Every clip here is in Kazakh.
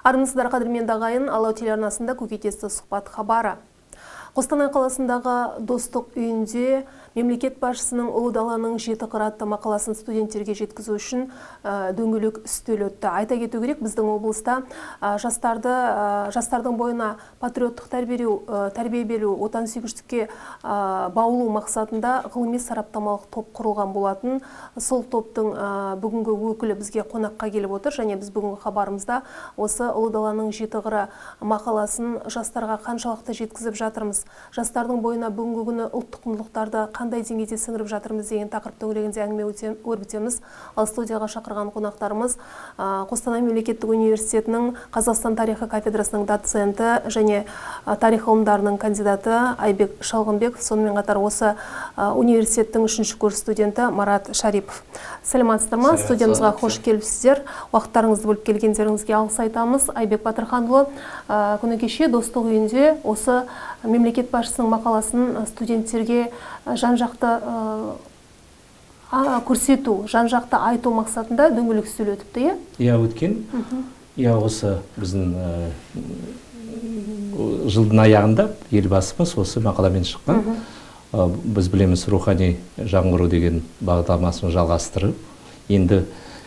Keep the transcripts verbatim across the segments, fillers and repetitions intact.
Армысыздар қадірменді ағайын, Алау телеарнасында көкейтесті сұхбат хабары. Қостанай қаласындағы Достық үйінде мемлекет басшысының Ұлы даланың жеті қыры атты мақаласын студенттерге жеткізу үшін дөңгелек үстел өтті. Айта кету керек, біздің облыста жастарды жастардың бойына патриоттық тәрбие беру, отансүйгіштікке баулу мақсатында ғылыми сараптамалық топ құрылған болатын. Сол топтың бүгінгі өкілі бізге қонаққа келіп отыр, және біз бүгінгі хабарымызда осы Ұлы даланың жеті қыры мақаласын жастарға қаншалықты жеткізіп жатырмыз, жастардың бойына бүгінгі күні ұлттық құндылықтарды қандай деңгейде сіңіріп жатырмыз деген тақырып төңірегінде әңгіме өрбітеміз. Ал студияға шақырған қонақтарымыз Қостанай мемлекеттік университетінің Қазақстан тарихы кафедрасының доценті және тарих ғылымдарының кандидаты Айбек Шалғынбеков, сонымен қатар осы университеттің үшінші курс студенті Марат Шарипов. Сәлеметсіздер ме? Студиямызға қош келіпсіздер. Уақыттарыңызды бөліп келгендеріңізге алғыс айтамыз. Айбек Батырханұлы, күні кеше Достық үйінде осы мемлекет басшысының мақаласын студенттерге жан-жақты көрсету, жан-жақты айту мақсатында дөңгелек үстел өтіпті, е? Иә, өткен. Иә, осы біздің жылдың аяғында елбасымыз осы мақаламен шыққан. Біз білеміз, рухани жаңғыру деген бағдарламасын жалғастырып, енді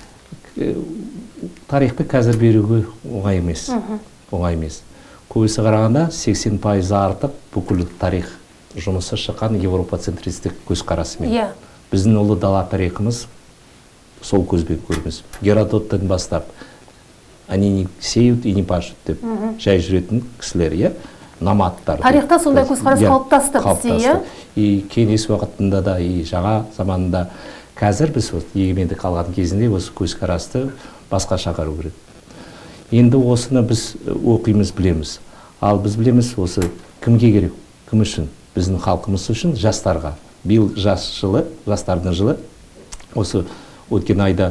тарихты қазір беруге оңай емес. Оңай емес. Көбісі қарағанда сексен пайыз артып, бүкіл тарих жұмысы шыққан европа-центристік көзқарасымен. Біздің ұлы дала тарихымыз сол көзбен көрміз. Геродоттан бастап, они не сеют и не пашут деп жай жүретін кісілер, намадтар. Тарихта сондай көзқарас қалыптасты бізде, и кеңес уақытында да, и жаңа заманында. Қазір біз егемендік алған кезінде осы көзқарасты басқа шақыру керек. Енді осыны біз оқимыз, білеміз. Ал біз білеміз, осы кімге керек, кім үшін? Біздің халқымыз үшін, жастарға. Биыл жас жылы, жастардың жылы, осы өткен айда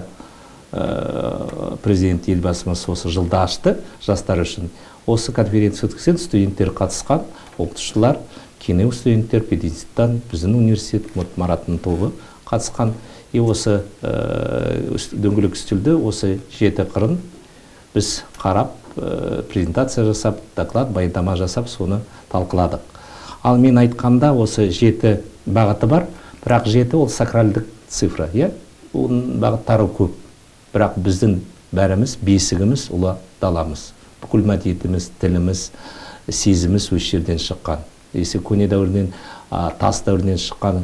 президент елбасымыз осы жылды ашты жастар үшін. Осы конференция өткізген студенттер қатысқан, оқытушылар, кино студенттер, педагогтан, біздің университет, Мараттың тобы қатысқан. И осы дөңгелек үстелде осы жеті қырын біз қарап, презентация жасап, доклад, баяндама жасап, соны талқыладық. Ал мен айтқанда осы жеті бағыты бар, бірақ жеті ол сакральдық цифра, оның бағыттары көп. Бірақ біздің бәріміз, бесігіміз, ұлы даламыз. Бүкіл мәдениетіміз, тіліміз, сезіміз өз жерден шыққан. Есе көне дәуірінен, тас дәуірінен шыққан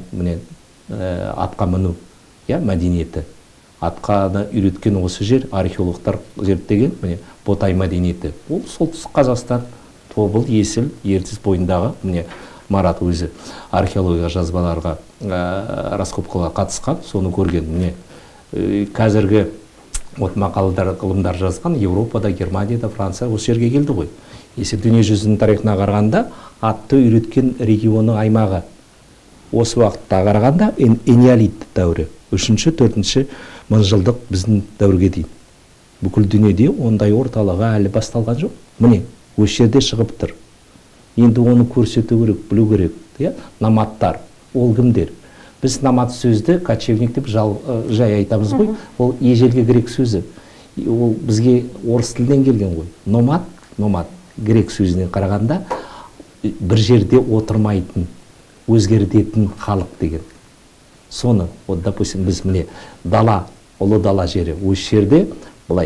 атқа міну мәдениеті. Атқаны үйреткен осы жер, археологтар зерттеген Ботай мәдениеті. Ол солтүстік Қазақстан, Тобыл, Есіл, Ертіс бойындағы Марат өзі археология жазбаларға, раскопкаға қатысқан, соны көрген. Қазіргі мақаладар, ғылымдар жазған Европада, Германияда, Франция осы жерге келді ғой. Есе дүние жүзінің тарихына қарағанда атты үйреткен регионы аймағы. Осы уақытта қарағанда энеолит дәуірі, үшінші, төртінші мыңжылдық біздің дәуірге дейін. Бүкіл дүниеде ондай орталығы әлі басталған жоқ. Міне, осы жерде шығып тұр. Енді оны көрсету керек, білу керек. Намадтар, ол кімдер? Біз намад сөзді кочевник деп жай айтамыз ғой. Ол ежелгі грек сөзі. Ол бізге орыс тілден келген ғой. Номад, номад, грек сөзінен қарағанда бір жерде отырмайтын, өзгертетін халық деген. Соны, допустим, біз міне дала, ұлы дала жері, осы жерде былай,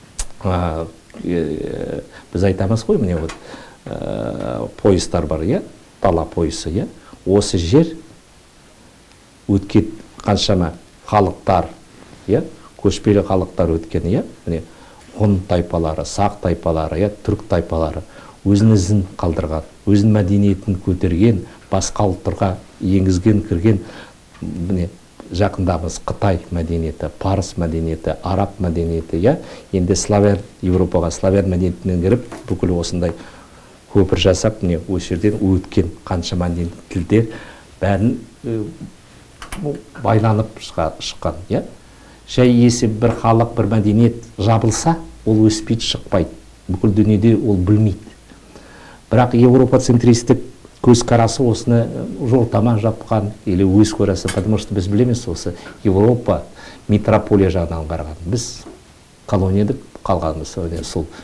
біз айтамыз ғой, міне поездар бар, дала поезы, осы жер өткен қаншама халықтар, көшпелі халықтар өткен, ғұн тайпалары, сақ тайпалары, түрік тайпалары өзін ізін қалдырған, өзін мәдениетін көтерген, басқа ұлттарға енгізген, кірген, жақындамыз Қытай мәдениеті, парс мәдениеті, араб мәдениеті, енді славян, Европаға славян мәдениетінен кіріп, бүкіл осындай көпір жасап, осы жерден өткен қанша мәдениет тілдер бәрін байланып шыққан. Жай есі бір халық, бір мәдениет жабылса, ол өспейді, шықпайды. Бүкіл дүниеде ол білмейді. Бірақ европа-центристік көзқарасы осыны жолтама жапқан, или өз көрасы, потому что біз білеміз осы Европа метрополия жағынан қараған. Біз колонияда қалғанбыз, сол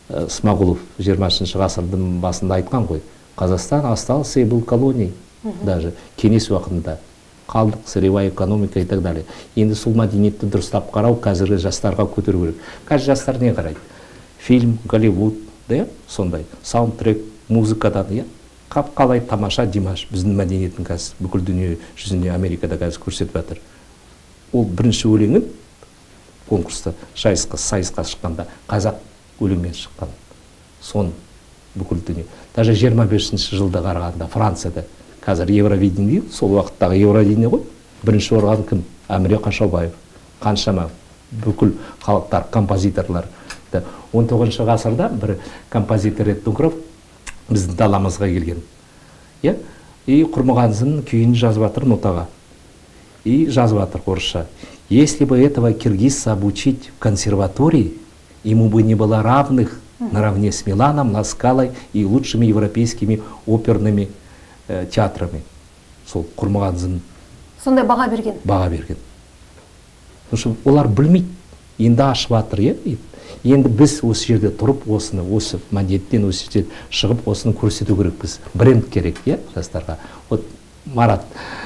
Смағұлов жиырмасыншы ғасырдың басында айтқан ғой, Қазақстан остался и был колонией, даже кеңес уақытында қалдық, сырьевая экономика и так далее. Енді сол мәдениетті дұрыстап қарау қазіргі жастарға көтеру керек. Қазір жастар не қарайды? Фильм, Голливуд, да, сондай, саундтрек, музыкадан, иә, қап қалай тамаша Димаш, біздің мәдениеттің қазір бүкіл дүние жүзінде Америкада қазір көрсетіп жатыр. Ол бірінші өлеңін конкурста, сайысқа, сайысқа шыққанда қазақ өлеңмен шыққан. Сон бүкіл дүние. Даже жиырма бесінші жылда қарағанда Францияда қазір Евровидение, сол уақыттағы Евровидение ғой. Бірінші орған кім? Әміре Қашаубаев. Қаншама бүкіл халықтар, композиторлар. он тоғызыншы ғасырда бір композитор этнограф біздің даламызға келген. Иә? И Құрмағанзының күйін жазып жатыр нотаға. И жазып жатыр орысша. Если бы этого киргизца обучить в консерватории, ему бы не было равных наравне с Миланом, Ласкалой и лучшими европейскими оперными э, театрами. Сол Құрмағанзын сондай баға берген. Баға берген. Потому что олар білмейді. Енді ашып жатыр, е? Енді біз осы жерде тұрып, осыны, осы мәдениеттен осы жерде шығып, осыны көрсету керекпіз. Бренд керек, е, жастарға. Вот Марат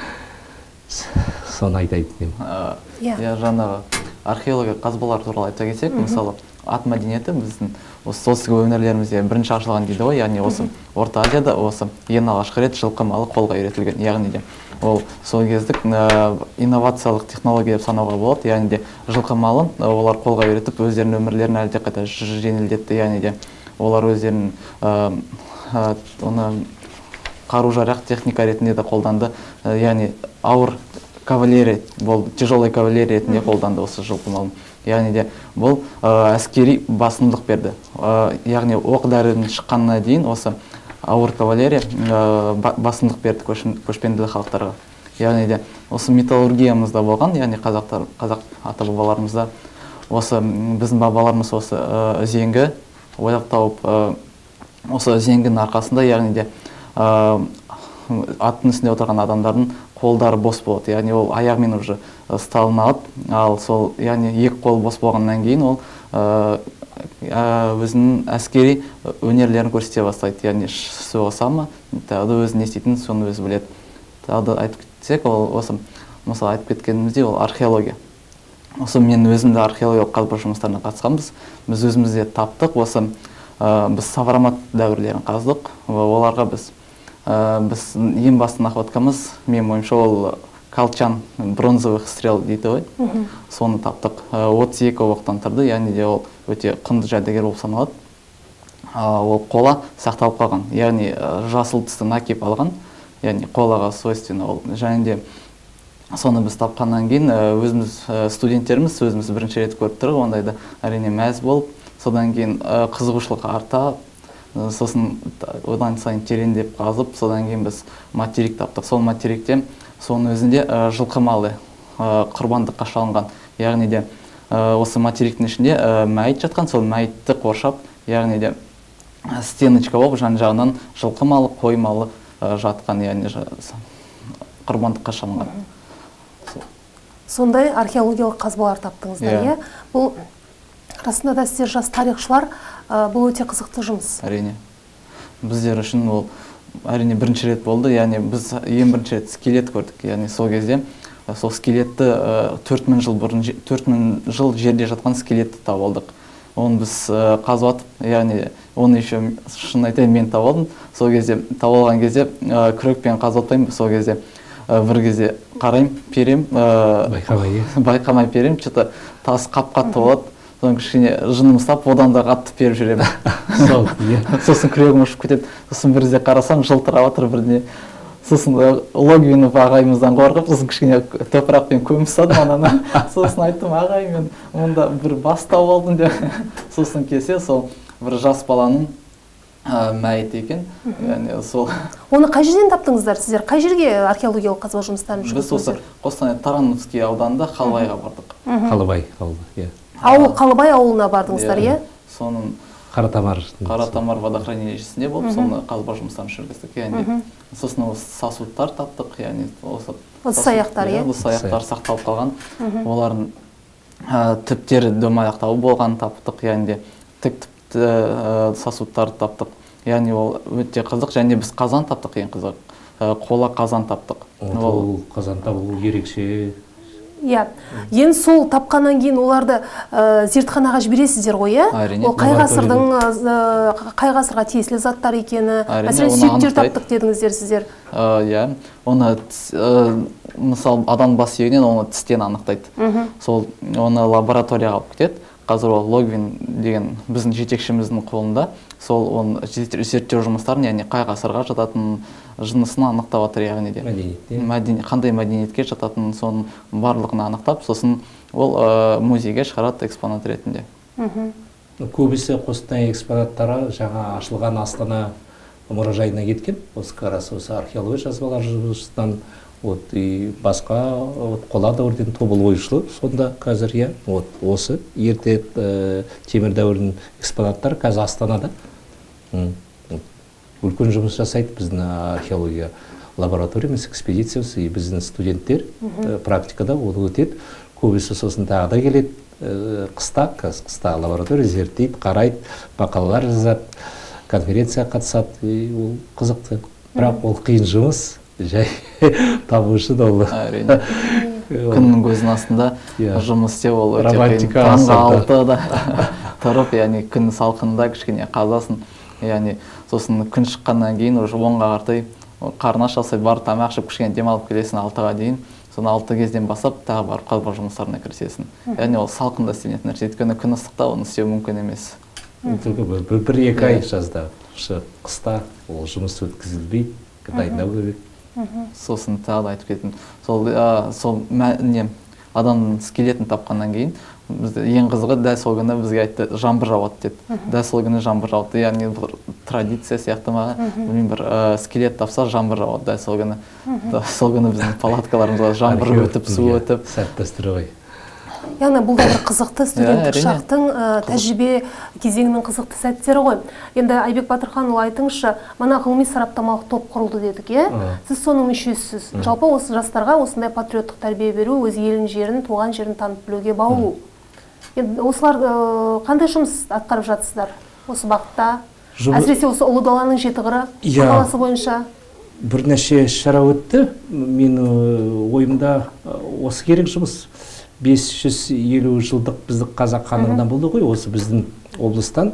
соны айтайын деймін. Я жаңағы археология қазбалар туралы айта кетсек, мысалы, ат мәдениеті біздің осы солтүстік өңірлерімізде бірінші ашылған дейді ғой, яғни осы Орта Азияда осы ең алғашқы рет жылқы малы қолға үйретілген, яғни де ол сол кездік инновациялық технология деп санауға болады, яғни де жылқы малын олар қолға үйретіп өздерінің өмірлерін әлде қайта жеңілдетті, яғни де олар өздерінің оны қару-жарақ техника ретінде де қолданды, яғни ауыр кавалерия болды, тяжелый кавалерия ретінде қолданды осы жылқы малын. Яғни де бұл әскери басымдық берді. Яғни оқ дәрінің шыққанына дейін осы ауыр кавалерия басымдық берді көшпенді халықтарға. Яғни де осы металлургиямызда болған, яғни қазақтар, қазақ ата бабаларымызда осы біздің бабаларымыз осы үзеңгі ойлап тауып, осы үзеңгінің арқасында, яғни де аттың үстінде отырған адамдардың қолдары бос болады, яғни ол аяғымен уже сталын алып, ал сол, яғни екі қол бос болғаннан кейін ол өзінің әскери өнерлерін көрсете бастайды, яғни соғыса ма, тағы өзі не істейтінін соны өзі біледі. Тағы да айтып кетсек, ол осы, мысалы айтып кеткенімізде, ол археология. Осы мен өзімді археологиялық қазба жұмыстарына қатысқанбыз. Біз өзімізде таптық, осы біз Савромат дәуірлерін қаздық, оларға біз біз ең басты находкамыз, мен ойымша, ол колчан бронзовых стрел дейді ғой, соны таптық. отыз екі оқтан тұрды, яғни де ол өте құнды жәдігер болып саналады. Ол қола сақталып қалған, яғни жасыл түсті накеп алған, яғни қолаға свойственно ол. Және де соны біз тапқаннан кейін өзіміз студенттеріміз өзіміз бірінші рет көріп тұрық, ондайды әрине мәз болып, содан кейін қызығушылық арта, сосын одан сайын тереңдеп қазып, содан кейін біз материк таптық. Сол материкте соның өзінде жылқы малы құрбандыққа шалынған, яғни де осы материктің ішінде мәйіт жатқан, сол мәйітті қоршап, яғни де стеночка болып жан жағынан жылқы малы, қой малы жатқан, яғни құрбандыққа шалынған. Сондай археологиялық қазбалар таптыңыздар, е? Бұл расында да сіздер жас тарихшылар, бұл өте қызықты жұмыс. Әрине. Біздер үшін ол әрине бірінші рет болды, яғни біз ең бірінші рет скелет көрдік, яғни сол кезде сол скелетті төрт мың жыл бұрын, төрт мың жыл жерде жатқан скелетті тауып алдық. Оны біз қазып атып, яғни оны еще шын айтайын мен тауып алдым. Сол кезде тауып алған кезде күрекпен қазып атпаймын, сол кезде бір кезде қарайым, перем, байқамай перем, что-то тас қап-қатты болады. Сосын кішкене жыным ұстап, одан да қатты періп жүремін. Сосын күрегім ұшып кетеді. Сосын бір кезде қарасам, жылтырап отыр бірдеңе. Сосын Логвинов ағайымыздан қорқып, сосын кішкене топырақпен көміп тастадым ананы. Сосын айттым, ағай, мен мұнда бір бас тауып алдым деп. Сосын келсе, сол бір жас баланың мәйіті екен. Оны қай жерден таптыңыздар сіздер? Қай жерге археологиялық қазба жұмыстарын жүргіздіңіздер? Біз осы Қостанай Тарановский ауданында Қалыбайға бардық. Қалыбай, Қалыбай, Ауыл Қалыбай ауылына бардыңыздар, е? Соның Қаратамар Қаратамар водохранилищесінде болып, соны қазба жұмыстарын жүргіздік, яғни. Сосын осы сосудтар таптық, яғни осы ыдыс-аяқтар, е? Ыдыс-аяқтар сақталып қалған. Олардың түптері дөм аяқтауы болған таптық, яғни де тік сосудтарды таптық. Яғни ол өте қызық, және біз қазан таптық, ең қызық. Қола қазан таптық. Ол қазан табу ерекше. Иә. Енді сол тапқаннан кейін оларды зертханаға жібересіздер ғой, иә? Ол қай ғасырдың, қай ғасырға тиесілі заттар екені, мәселен сүйектер таптық дедіңіздер сіздер. Иә, оны мысалы адам бас сүйегінен оны тістен анықтайды. Сол оны лабораторияға алып кетеді. Қазір ол Логвин деген біздің жетекшіміздің қолында. Сол оны зерттеу жұмыстарын, яғни қай ғасырға жататын жынысын анықтап жатыр, яғни де. Мәдениет, қандай мәдениетке жататын соның барлығын анықтап, сосын ол музейге шығарады экспонат ретінде. Көбісі Қостанай экспонаттары жаңа ашылған Астана мұражайына кеткен. Осы қарасы осы археология жазбалар жұмыстан вот и басқа вот қола дәуірден тобыл ойшылы сонда қазір иә вот осы ерте темір дәуірінің экспонаттары қазір Астанада үлкен жұмыс жасайды біздің археология лабораториямыз, экспедициясы, и біздің студенттер практикада ол өтеді. Көбісі сосын тағы да келеді қыста, қыста лаборатория зерттейді, қарайды, мақалалар жазады, конференция қатысады, ол қызықты. Бірақ ол қиын жұмыс. Жай табу үшін ол күннің көзінің астында жұмыс істеу ол өте қиын. Таңғы алтыда тұрып, яғни күн салқында кішкене қазасын, яғни сосын күн шыққаннан кейін уже онға қартай қарны ашса бар тамақ ішіп кішкене демалып келесің алтыға дейін. Соны алты кезден басып тағы барып қазба жұмыстарына кірісесің. Яғни ол салқында істелетін нәрсе, өйткені күн ыстықта оны істеу мүмкін емес. бір-екі ай жазда, қыста ол жұмыс өткізілмейді, дайындау керек. Сосын тағы да айтып кеттім. Сол не адамның скелетін тапқаннан кейін ең қызығы дәл сол күні бізге айтты жаңбыр жауады деді. Дәл сол күні жаңбыр жауды. Яғни бір традиция сияқты ма, білмеймін, бір скелет тапса жаңбыр жауады дәл сол күні. Сол күні біздің палаткаларымызға жаңбыр өтіп, су өтіп. Сәт дәстүрі. Яғни бұл да бір қызықты студенттік шақтың тәжірибе кезеңінің қызықты сәттері ғой. Енді Айбек Батырханұлы, айтыңызшы, мына ғылыми сараптамалық топ құрылды дедік, е? Сіз соның мүшесісіз. Жалпы осы жастарға осындай патриоттық тәрбие беру, өз елін жерін, туған жерін танып білуге баулу. Енді осылар қандай жұмыс атқарып жатсыздар осы бағытта? Әсіресе осы ұлы даланың жеті қыры мақаласы бойынша. Бірнеше шара өтті. Менің ойымда осы керек жұмыс. бес жүз елу жылдық біздің қазақ хандығынан болды ғой, осы біздің облыстан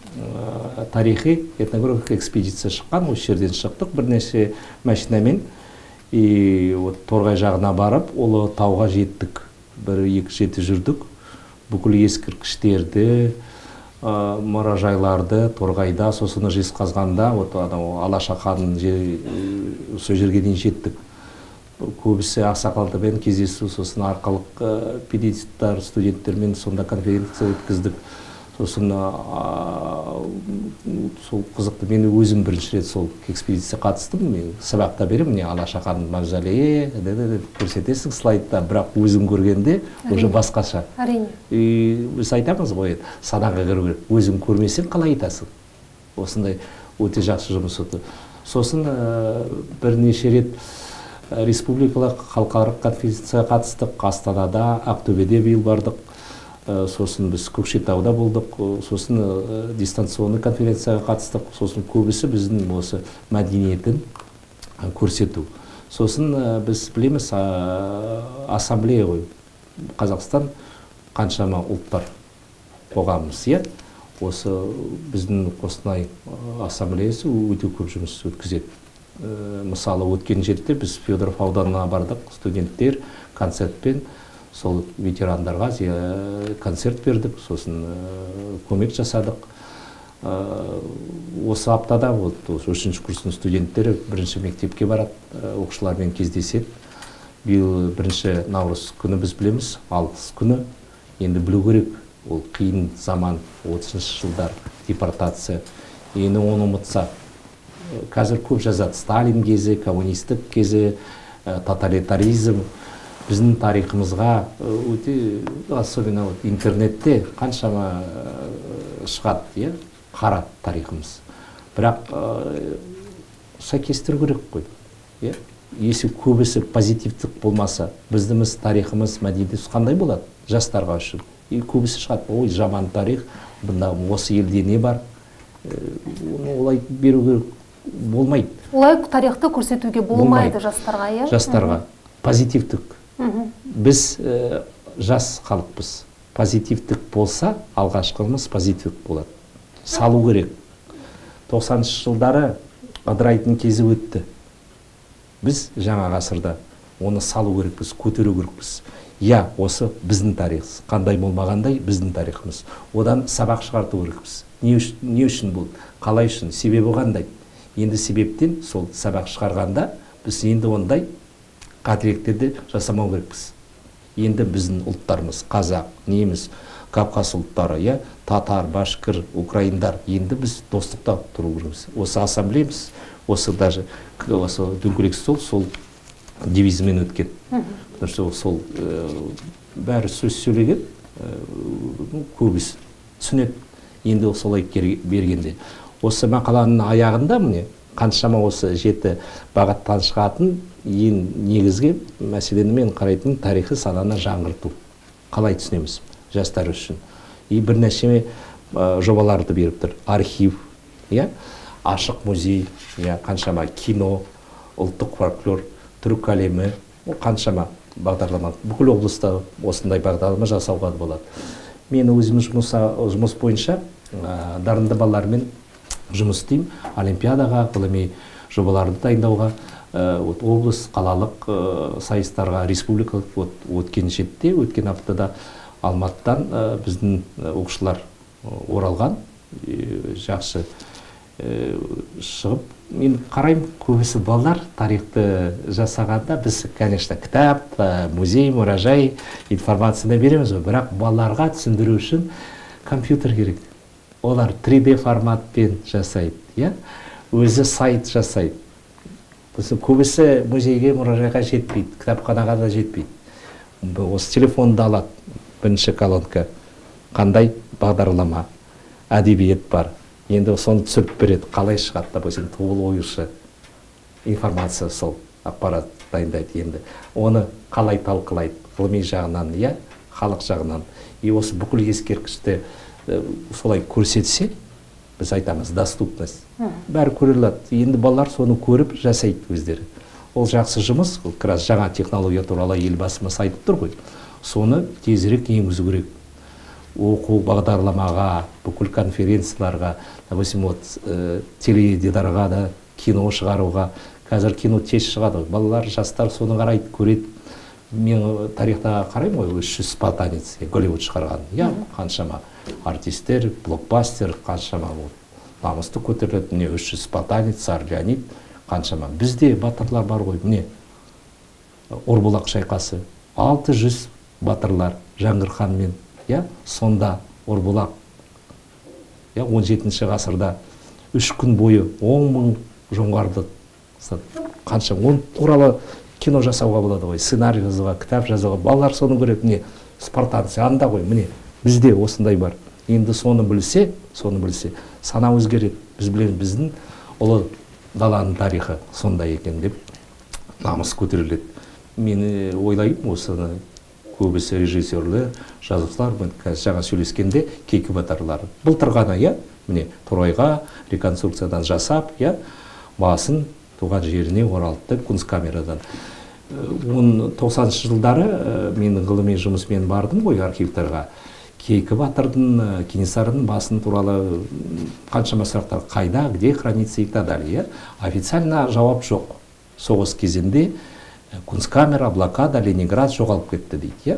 тарихи этнографик экспедиция шыққан, осы жерден шықтық бірнеше машинамен, и Торғай жағына барып, олы тауға жеттік, бір-екі жеті жүрдік, бүкіл ескерткіштерді, мұражайларды Торғайда, сосын Жезқазғанда, Алаша ханның сол жерге дейін жеттік. Көбісі ақсақалдармен кездесу, сосын арқалық педагогтар, студенттермен сонда конференция өткіздік. Сосын сол қызықты, мен өзім бірінші рет сол экспедиция қатыстым. Мен сабақта берем, міне Алаша ханның мавзолейі көрсетесің слайдта, бірақ өзім көргенде уже басқаша. Біз айтамыз ғой, санаға кіру керек. Өзім көрмесең қалай айтасың? Осындай өте жақсы жұмыс өтті. Сосын бірнеше рет республикалық халықаралық конференцияға қатыстық. Астанада, Ақтөбеде биыл бардық. Сосын біз Көкшетауда болдық. Сосын дистанционный конференцияға қатыстық. Сосын көбісі біздің осы мәдениетін көрсету. Сосын біз білеміз, ассамблея ғой. Қазақстан қаншама ұлттар қоғамымыз, е? Осы біздің Қостанай ассамблеясы өте көп жұмыс өткізеді. Мысалы, өткен жерде біз Федоров ауданына бардық, студенттер концертпен сол ветерандарға концерт бердік, сосын көмек жасадық. Осы аптада үшінші курстың студенттері бірінші мектепке барады, оқушылармен кездеседі. Биыл бірінші наурыз күні біз білеміз, алғыс күні. Енді білу керек, ол қиын заман, отызыншы жылдар депортация. Енді оны ұмытса, қазір көп жазады, Сталин кезі, коммунистік кезі, тоталитаризм. Біздің тарихымызға өте, особенно интернетте қаншама шығады, қарады тарихымыз. Бірақ сәйкестіру керек қой. Если көбісі позитивтік болмаса, біздіміз тарихымыз, мәдениетіміз қандай болады жастарға үшін? Көбісі шығады, ой, жаман тарих, бұнда осы елде не бар, оны олай беруге болмайды. Олай тарихты көрсетуге болмайды жастарға, иә? Жастарға. Позитивтік. Біз жас халықпыз. Позитивтік болса, алғашқымыз позитивтік болады. Салу керек. тоқсаныншы жылдары ыдырайтын кезі өтті. Біз жаңа ғасырда оны салу керекпіз, көтеру керекпіз. Я, осы біздің тарихымыз. Қандай болмағандай біздің тарихымыз. Одан сабақ шығарту керекпіз. Не үшін бұл? Қалай үшін? Себебі қандай? Енді себептен сол сабақ шығарғанда біз енді ондай қателіктерді жасамау керекпіз. Енді біздің ұлттарымыз, қазақ, неміс, Кавказ ұлттары, я, татар, башқыр, украиндар, енді біз достықта тұру керекпіз. Осы ассамблеямыз, осы даже осы дөңгелек стол, сол девизімен өткен. Потому что сол бәрі сөз сөйлеген, көбісі түсінеді. Енді солай бергенде. Осы мақаланың аяғында міне қаншама осы жеті бағыттан шығатын ең негізгі мәселені мен қарайтын тарихи сананы жаңғырту. Қалай түсінеміз жастар үшін? И бірнеше жобаларды беріп тұр. Архив, ашық музей, қаншама кино, ұлттық фольклор, түрік әлемі, қаншама бағдарлама. Бүкіл облыста осындай бағдарлама жасауға болады. Мен өзім жұмыс бойынша дарынды балалармен жұмыс істеймін. Олимпиадаға, ғылыми жобаларды дайындауға, облыс, қалалық сайыстарға, республикалық өткен жетте, өткен аптада Алматыдан біздің оқушылар оралған, жақсы шығып. Мен қарайым, көбісі балалар тарихты жасағанда біз, конечно, кітап, музей, мұражай информацияны береміз, бірақ балаларға түсіндіру үшін компьютер керек. Олар три дэ форматпен жасайды, өзі сайт жасайды. Көбісі музейге, мұражайға жетпейді, кітапханаға да жетпейді. Осы телефонды алады, бірінші колонка, қандай бағдарлама, әдебиет бар. Енді соны түсіріп береді, қалай шығады, допустим, туыл ойышы информация сол ақпарат дайындайды енді. Оны қалай талқылайды, ғылыми жағынан, я, халық жағынан. И осы бүкіл ескерткішті солай көрсетсе, біз айтамыз, доступность. Бәрі көріледі. Енді балалар соны көріп жасайды өздері. Ол жақсы жұмыс, ол крас жаңа технология туралы елбасымыз айтып тұр ғой. Соны тезірек енгізу керек. Оқу бағдарламаға, бүкіл конференцияларға, допустим, теледидарға да, кино шығаруға. Қазір кино тез шығады. Балалар, жастар соны қарайды, көреді. Мен тарихта қараймын ғой, үш жүз спартанец, Голливуд шығарған. Я, қаншама артистер, блокбастер, қаншама намысты көтеріледі. Міне үш жүз спартанец, Цар Леонид, қаншама. Бізде батырлар бар ғой, міне Орбұлақ шайқасы, алты жүз батырлар Жаңғыр ханмен. Сонда Орбұлақ он жетінші ғасырда үш күн бойы он мың жоңғарды қанша, он туралы кино жасауға болады ғой, сценарий жазуға, кітап жазуға. Балалар соны көреді, міне спартанцы анда ғой, міне бізде осындай бар. Енді соны білсе, соны білсе, сана өзгереді. Біз білеміз, біздің ұлы даланың тарихы сондай екен деп намыс көтеріледі. Мен ойлаймын, осыны көбісі режиссерлер, жазушылар, жаңа сөйлескенде кейкі батырлары. Былтыр ғана, міне Торайға реконструкциядан жасап, басын туған жеріне оралды Кунсткамерадан. тоқсаныншы жылдары мен ғылыми жұмысмен бардым ғой архивтарға. Кейкі батырдың, Кенесарының басын туралы қаншама сұрақтар, қайда, где хранится и так далее. Официально жауап жоқ. Соғыс кезінде Кунсткамера, блокада, Ленинград жоғалып кетті дейді.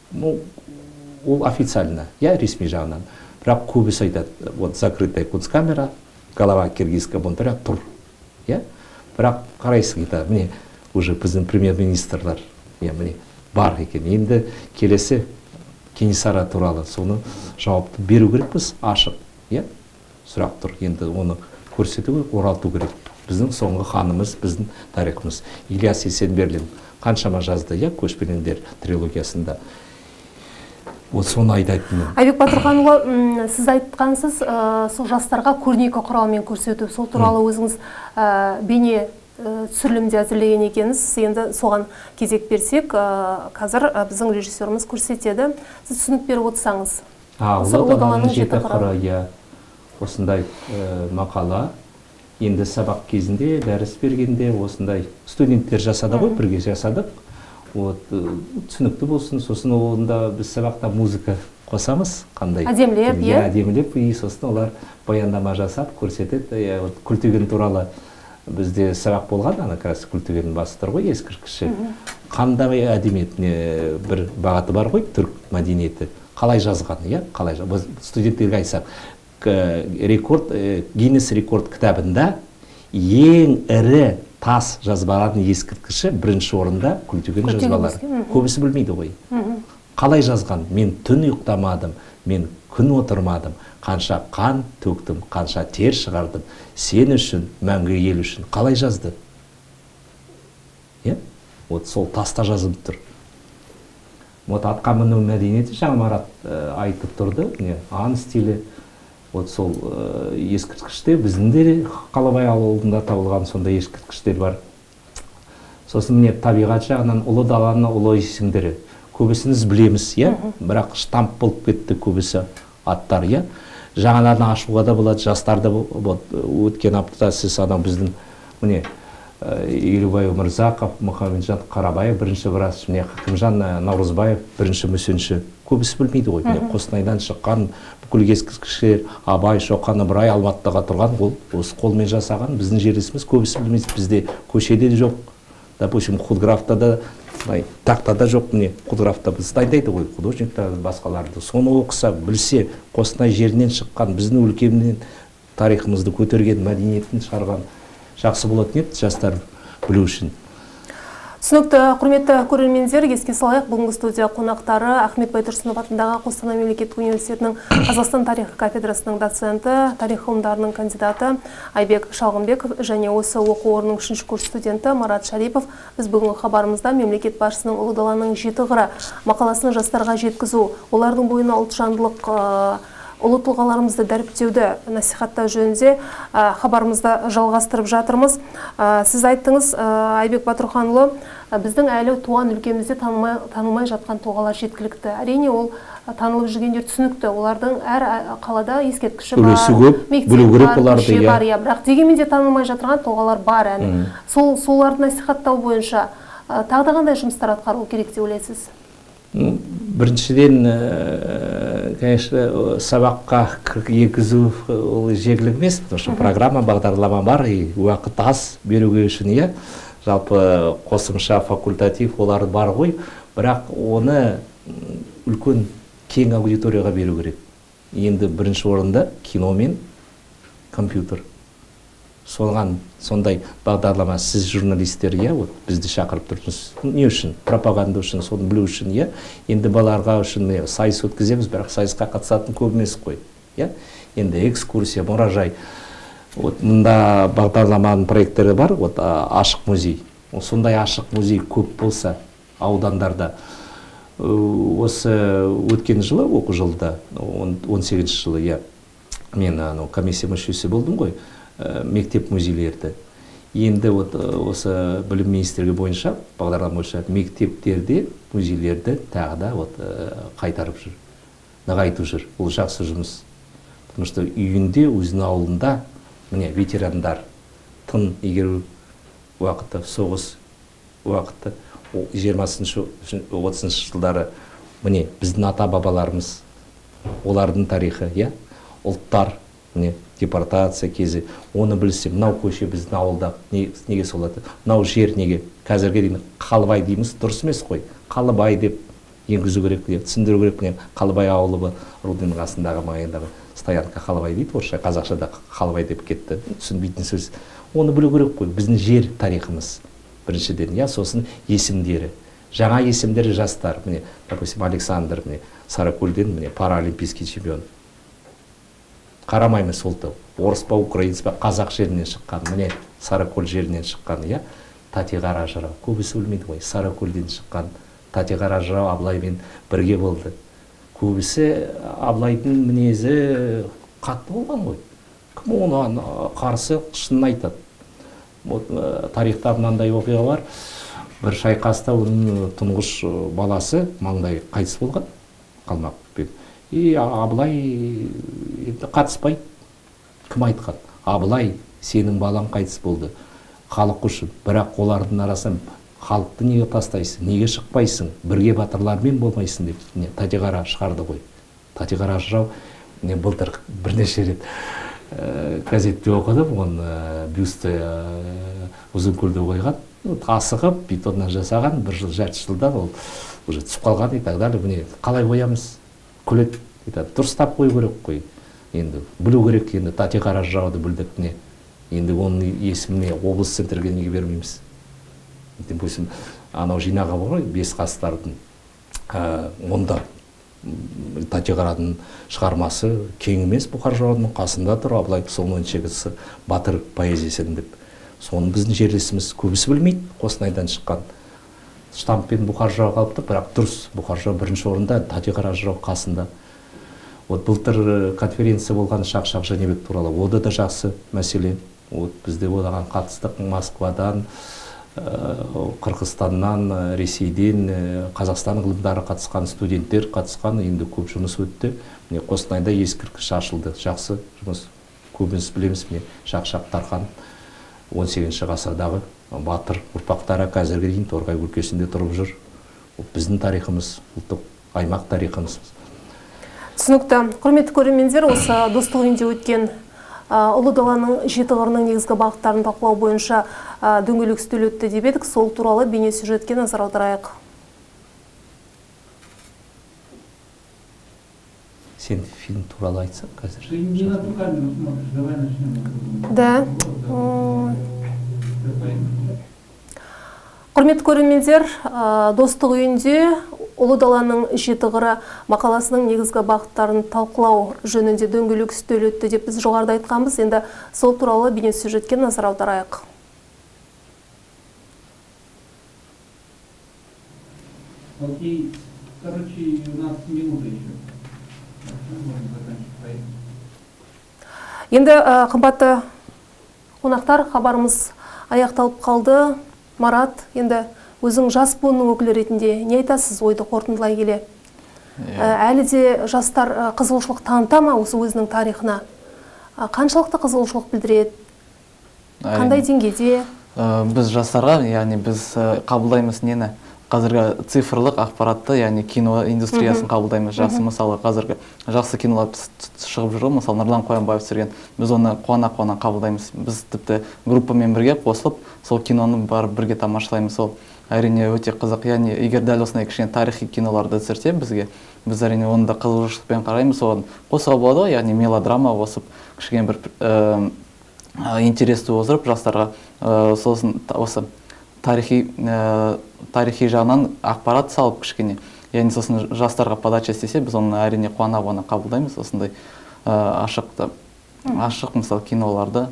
Ол официально, ресми жағынан. Бірақ көбісі айтады, вот закрытая Кунсткамера, голова киргизская бунтаря тұр. Бірақ қарайсың дейді, міне уже біздің премьер-министрлар міне бар екен. Енді келесі Кенесары туралы соны жауапты беру керекпіз, ашық. Сұрақ тұр, енді оны көрсету керек, оралту керек. Біздің соңғы ханымыз, біздің тарихымыз. Ильяс Есенберлин қаншама жазды, көшпелендер трилогиясында. Вот соны айтайтын. Айбек Батырханұлы, сіз айтқансыз, сол жастарға көрнекі құралмен көрсету, сол туралы өзіңіз бейне түсірілімде әзірлеген екенсіз. Енді соған кезек берсек, қазір біздің режиссеріміз көрсетеді. Сіз түсінік беріп отырсаңыз. Ұлы даланың жеті қыры, иә, осындай мақала. Енді сабақ кезінде, дәріс бергенде осындай студенттер жасады ғой, бірге жасадық. Түсінікті болсын, сосын онда біз сабақта музыка қосамыз, қандай? Әдемілеп, иә? Әдемілеп, и сосын олар баяндама жасап, көрсетеді. Күлтөген туралы бізде сабақ болған, ана кәрісі Күлтөгеннің бастығы ғой, ескірткіші. Қандай әдебиетіне бір бағыты бар ғой, түрк мәдениеті. Қалай жазған, иә? Қалай жазған? Студенттерге айтсақ, рекорд, Гиннес рекорд кітабында ең ірі тас жазбалардың ескірткіші бірінші орында Күлтөген жазбалары. Көбісі білмейді ғой. Қалай жазған? Мен түн ұйықтамадым, мен күн отырмадым, қанша қан төктім, қанша тер шығардым, сен үшін, мәңгі ел үшін. Қалай жазды? Вот сол таста жазылып тұр. Вот атқа міну мәдениеті жаңа Марат айтып тұрды, ан стилі. Вот сол ескерткіште біздің де Қалабай ауылында табылған сондай ескерткіштер бар. Сосын міне табиғат жағынан ұлы даланы ұлы есімдері. Көбісіңіз білеміз, иә? Бірақ штамп болып кетті көбісі аттар, иә? Жаңаларын ашуға да болады, жастарды өткен аптада сіз анау біздің міне Елубай Өмірзақов, Мұхамеджан Қарабаев, бірінші врач, міне Хакимжан Наурызбаев, бірінші мүсінші. Көбісі білмейді ғой. Қостанайдан шыққан бүкіл ескерткіштер, Абай, Шоқан Ыбырай Алматыға тұрған, ол осы қолмен жасаған біздің жерлесіміз, көбісі білмейді. Бізде көшеде жоқ, допустим, худграфта да, тақтада жоқ, міне худграфта біз дайындайды ғой, художниктар басқаларды. Соны оқыса, білсе, Қостанай жерінен шыққан, біздің өлкемнен тарихымызды көтерген, мәдениетін шығарған жақсы болатын еді жастар білу үшін. Түсінікті, құрметті көрермендер, еске салайық, бүгінгі студия қонақтары Ахмет Байтұрсынов атындағы Қостанай мемлекеттік университетінің Қазақстан тарихы кафедрасының доценті, тарих ғылымдарының кандидаты Айбек Шалғынбеков және осы оқу орнының үшінші курс студенті Марат Шарипов. Біз бүгінгі хабарымызда мемлекет басшысының ұлы даланың жеті қыры мақаласын жастарға жеткізу, олардың бойына ұлтжандылық ұлы тұлғаларымызды дәріптеуді насихаттау жөнінде хабарымызды жалғастырып жатырмыз. Сіз айттыңыз, Айбек Батырханұлы, біздің әлі туған өлкемізде танылмай жатқан тұлғалар жеткілікті. Әрине, ол танылып жүргендер түсінікті. Олардың әр қалада ескерткіші бар, мектеп бар, көше бар, бірақ дегенмен де танылмай жатқан тұлғалар бар әлі. Соларды насихаттау бойынша тағы да қандай жұмыстар атқарылу керек деп ойлайсыз? Біріншіден, конечно, сабаққа егізу ол жеңіл емес, потому что программа, бағдарлама бар, и уақыт аз беруге үшін, иә, жалпы қосымша факультатив олар бар ғой, бірақ оны үлкен кең аудиторияға беру керек. Енді бірінші орында кино мен компьютер. Соған сондай бағдарлама, сіз журналистер, иә, бізді шақырып тұрсыз. Не үшін? Пропаганда үшін, соны білу үшін, иә. Енді балаларға үшін сайыс өткіземіз, бірақ сайысқа қатысатын көп емес қой, иә. Енді экскурсия, мұражай. Мұнда бағдарламаның проекттері бар, ашық музей. Сондай ашық музей көп болса аудандарда. Осы өткен жылы, оқу жылда, он сегізінші жылы, иә, мен комиссия мүшесі болдым ғой. Мектеп музейлерді. Енді осы білім министрлігі бойынша бағдарлама бойынша мектептерде музейлерді тағы да қайтарып жүр, нығайтып жүр. Ол жақсы жұмыс. Потому что үйінде, өзінің ауылында, міне, ветерандар, тың игеру уақыты, соғыс уақыты, жиырмасыншы отызыншы жылдары, міне, біздің ата-бабаларымыз, олардың тарихы, иә, ұлттар, міне, депортация кезі, оны білсем, мынау көше біздің ауылда неге солады, мынау жер неге, қазірге дейін Қалыбай дейміз, дұрыс емес қой, Қалыбай деп енгізу керек, түсіндіру керек, Қалыбай ауылы Рудныйдың қасындағы маңайындағы стоянка Қалыбай дейді, орысша, қазақшада Қалыбай деп кетті, түсінбейтін сөз. Оны білу керек қой, біздің жер тарихымыз біріншіден, я, сосын есімдері, жаңа есімдері жастар, міне, допустим, Александр, міне, Саракөлден, міне, паралимпийский чемпион. Қарамаймыз олды, орыс па, украинец па, қазақ жерінен шыққан, міне, Саракөл жерінен шыққан, иә, Татиғара жырау, көбісі білмейді ғой, Саракөлден шыққан, Татиғара жырау Абылаймен бірге болды. Көбісі Абылайдың мінезі қатты болған ғой. Кім оны қарсы шынын айтады. Тарихта мынандай оқиға бар, бір шайқаста оның тұңғыш баласы маңдай қайтыс болған, қалмақпен. И Абылай енді қатыспайды. Кім айтқан? Абылай, сенің балаң қайтыс болды. Халық үшін. Бірақ олардың арасынан халықты неге тастайсың, неге шықпайсың, бірге батырлармен болмайсың деп Татиқара шығарды ғой. Татиқара жырау былтыр бірнеше рет газетте оқыдым, оны бюсті Ұзынкөлде қойған, асығып, бетоннан жасаған, бір жыл, жарты жылдан ол уже түсіп қалған и так далее. Міне қалай қоямыз? Күледі, дұрыстап қою керек қой. Енді білу керек, енді Татиқара жырауды білдік не. Енді оның есіміне облыс центрге неге бермейміз? Допустим, анау жинағы бар ғой, бес қастардың. Онда Татиқараның шығармасы кең емес, Бұқар жыраудың қасында тұр, Абылай соның шегісі батыр поэзиясын деп. Соны біздің жерлесіміз көбісі білмейді, Қостанайдан шыққан. Штамппен Бұқар жырау қалыпты, бірақ дұрыс, Бұқар жырау бірінші орында, Татиқара жырау қасында. Вот былтыр конференция болған Шақшақ Жәнебек туралы, ода да жақсы мәселе. Вот бізде одаған қатыстық Москвадан, Қырғызстаннан, Ресейден, Қазақстан ғылымдары қатысқан студенттер қатысқан, енді көп жұмыс өтті. Міне Қостанайда ескерткіш ашылды. Жақсы жұмыс. Көбіміз білеміз, міне Шақшақ Тархан он сегізінші ғасырдағы батыр ұрпақтары қазірге дейін Торғай өлкесінде тұрып жүр. Біздің тарихымыз, ұлттық аймақ тарихымыз. Түсінікті. Құрметті көрермендер, осы достық үйінде өткен Ұлы даланың жеті қырының негізгі бағыттарын талқылау бойынша дөңгелек үстел өтті деп едік. Сол туралы бейне сюжетке назар аударайық. Сен фильм туралы айтсаң қазір. Да. Құрметті көрермендер, достық үйінде Ұлы даланың жеті қыры мақаласының негізгі бағыттарын талқылау жөнінде дөңгелек үстел өтті деп біз жоғарыда айтқанбыз. Енді сол туралы бейне сюжетке назар аударайық. Енді қымбатты қонақтар, хабарымыз аяқталып қалды. Марат, енді өзің жас буынның өкілі ретінде не айтасыз ойды қорытындылай келе? Әлі де жастар қызығушылық таныта ма осы өзінің тарихына? Қаншалықты қызығушылық білдіреді? Қандай деңгейде? Біз жастарға, яғни біз қабылдаймыз нені? Қазіргі цифрлық ақпаратты, яғни кино индустриясын қабылдаймыз. Жақсы, мысалы, қазіргі жақсы кинолар шығып жүр, мысалы, Нұрлан Қоянбаев түсірген. Біз оны қуана-қуана қабылдаймыз. Біз тіпті группамен бірге қосылып, сол киноны барып бірге тамашалаймыз. Сол әрине өте қызық. Яғни егер дәл осындай кішкене тарихи киноларды түсірсе бізге, біз әрине оны да қызығушылықпен қараймыз. Оған қосуға болады ғой, яғни мелодрама қосып, кішкене бір интересті оздырып жастарға сосын осы тарихи тарихи жағынан ақпарат салып кішкене, яғни сосын жастарға подача істесе, біз оны әрине қуана-қуана қабылдаймыз, осындай ашық, ашық мысалы киноларды.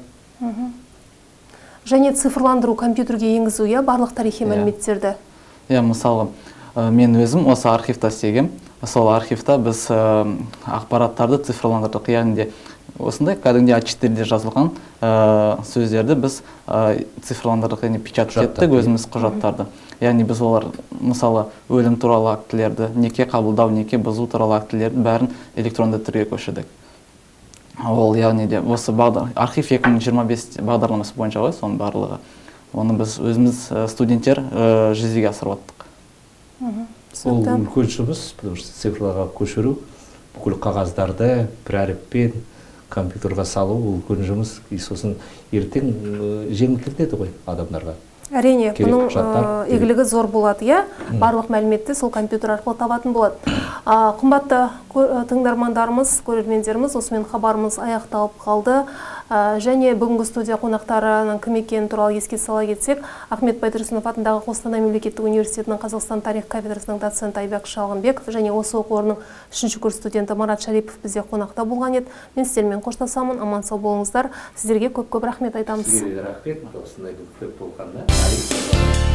Және цифрландыру, компьютерге енгізу, барлық тарихи мәліметтерді. Иә, мысалы, мен өзім осы архивта істегем. Сол архивта біз ақпараттарды цифрландырдық, яғни осындай кәдімгі а четырде жазылған сөздерді біз цифрландырдық, яғни печаттеттік өзіміз құжаттарды. Яғни біз олар, мысалы, өлім туралы актілерді, неке қабылдау, неке бұзу туралы актілерді бәрін электронды түрге көшірдік. Ол, яғни де, осы архив екі мың жиырма бес бағдарламасы бойынша ғой, соның барлығы. Оны біз өзіміз студенттер жүзеге асырып аттық. Ол үлкен жұмыс, цифрларға көшіру, бүкіл қағаздарды бір әріппен компьютерға салу, үлкен жұмыс, сосын ертең жеңілдетеді ғой адамдарға. Әрине, бұның игілігі зор болады, иә? Барлық мәліметті сол компьютер арқылы табатын болады. Қымбатты тыңдармандарымыз, көрермендеріміз, осымен хабарымыз аяқталып қалды. Және бүгінгі студия қонақтарының кім екені туралы еске сала кетсек, Ахмет Байтұрсынов атындағы Қостанай мемлекеттік университетінің Қазақстан тарих кафедрасының доценті Айбек Шалғынбеков және осы оқу орнының үшінші курс студенті Марат Шарипов бізде қонақта болған еді. Мен сіздермен қоштасамын, аман сау болыңыздар. Сіздерге көп-көп рахмет айтамыз. Сіздерге рахмет, осындай көп болғанда.